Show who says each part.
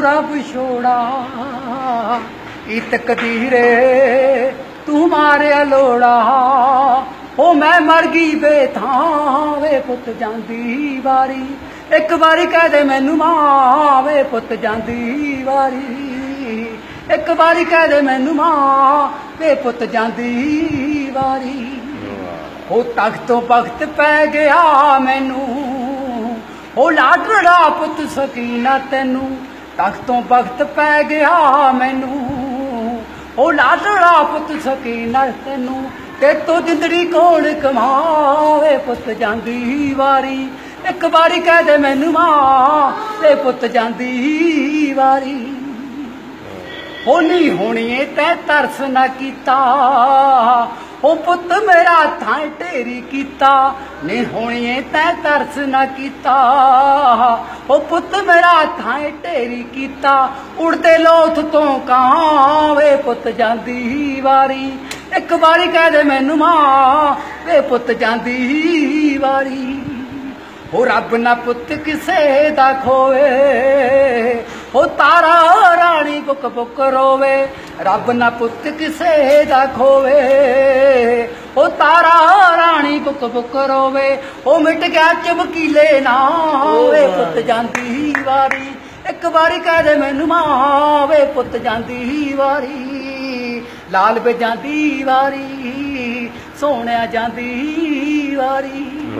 Speaker 1: रब छोड़ा ई तकदीरे तू मारे लोड़ा हो मैं मर गई बेथां वे पुत जांदी वारी एक बारी कह दे मैनू मां वे पुत जांदी वारी एक बारी कह दे मैनू मां वे पुत जांदी वारी हो तख्तों वक्त पै गया मैनू हो लाडड़ा पुत सकीना तेनू तख्तों वक्त पै गया मैनू हो लाडड़ा पुत सकीना तेनू ते तो जिंदड़ी कोल कमावे पुत जांदी वारी एक बारी कह दे मैनू मां ते पुत जांदी वारी हो नहीं होनी तै तरस ना कीता ओ पुत मेरा थां ढेरी कीता नहीं होनी तै तरस ना कीता ओ पुत मेरा थां ढेरी कीता उड़ते लोथ तो कहां वे पुत जांदी वारी एक बारी कह दे मैनू मां वे पुत जांदी वारी हो रब ना पुत किसे दा खोवे हो तारा रानी बुक बुक रोवे रब ना पुत किसे दा खोवे हो तारा रानी बुक बुक रोवे हो मिट गया चमकीले ना वे पुत जांदी वारी एक बारी कह दे मैनू मां वे पुत जांदी वारी लाल वे जांदी वारी सोहणिया जांदी वारी।